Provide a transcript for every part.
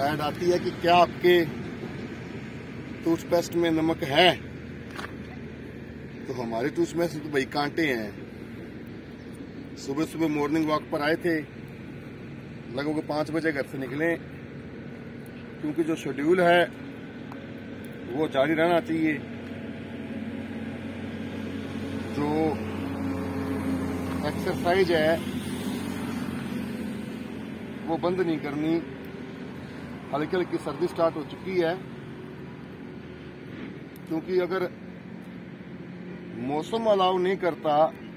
Add आती है कि क्या आपके टूथपेस्ट में नमक है, तो हमारे टूथपेस्ट तो भाई कांटे हैं। सुबह सुबह मॉर्निंग वॉक पर आए थे, लगभग 5 बजे घर से निकले, क्योंकि जो शेड्यूल है वो जारी रहना चाहिए। जो एक्सरसाइज है वो बंद नहीं करनी। हल्की हल्की सर्दी स्टार्ट हो चुकी है, क्योंकि अगर मौसम अलाउ नहीं करता,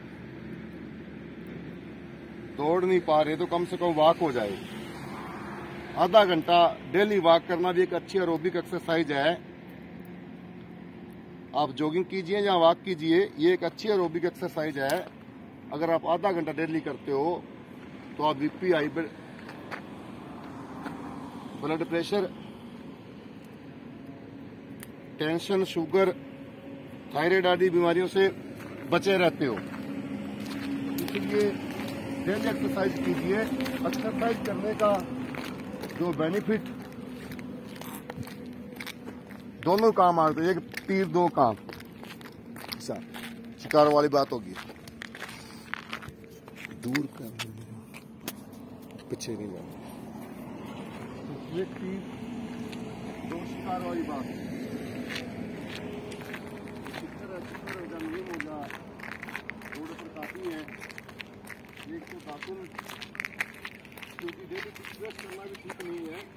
दौड़ नहीं पा रहे, तो कम से कम वॉक हो जाए। आधा घंटा डेली वॉक करना भी एक अच्छी एरोबिक एक्सरसाइज है। आप जॉगिंग कीजिए या वॉक कीजिए, ये एक अच्छी एरोबिक एक्सरसाइज है। अगर आप आधा घंटा डेली करते हो तो आप BP, high blood pressure, tension, sugar, thyroid आदि बीमारियों से बचे रहते हो। इसलिए डेली एक्सरसाइज कीजिए। एक्सरसाइज करने का जो बेनिफिट, दोनों काम आते हैं, एक तीर दो काम। अच्छा, शिकार वाली बात होगी, दूर कर, पीछे नहीं जाना। एक तीर दो शिकार वाली बात। नीम हो गया, रोड पर काफी है। एक तो दातुन, क्योंकि डेली एक्सरसाइज करना भी ठीक नहीं है।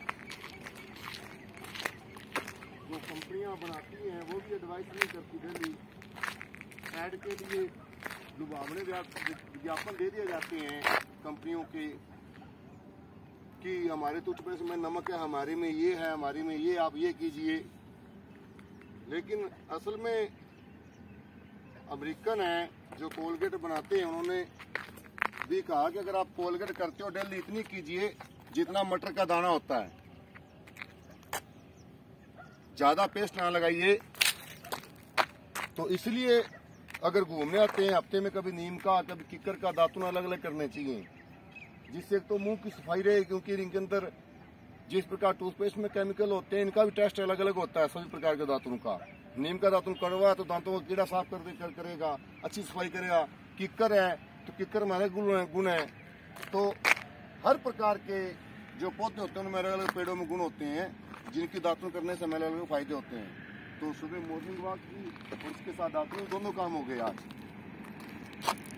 जो कंपनियां बनाती हैं वो भी एडवाइस नहीं करती। डेली ऐड के लिए लुभावने विज्ञापन दे दिए जाते हैं कंपनियों के कि हमारे टूथपेस्ट में नमक है, हमारे में ये है, हमारे में ये, आप ये कीजिए। लेकिन असल में अमेरिकन है जो कोलगेट बनाते हैं, उन्होंने भी कहा कि अगर आप कोलगेट करते हो डेली इतनी कीजिए जितना मटर का दाना होता है, ज्यादा पेस्ट ना लगाइए। तो इसलिए अगर घूमने आते हैं, हफ्ते में कभी नीम का, कभी किक्कर का दातुन अलग अलग करने चाहिए, जिससे एक तो मुंह की सफाई रहे, क्योंकि इनके अंदर जिस प्रकार टूथपेस्ट में केमिकल होते हैं, इनका भी टेस्ट अलग अलग होता है सभी प्रकार के दातुन का। नीम का दातुन कड़वा है तो दांतों का कीड़ा साफ करेगा, अच्छी सफाई करेगा। किक्कर है तो किक्कर में अलग गुण है। तो हर प्रकार के जो पौधे होते हैं उनमें अलग अलग पेड़ों में गुण होते हैं, जिनकी दातुन करने से अलग अलग फायदे होते हैं। तो सुबह मॉर्निंग वॉक की और उसके साथ दातुन, दोनों काम हो गए आज।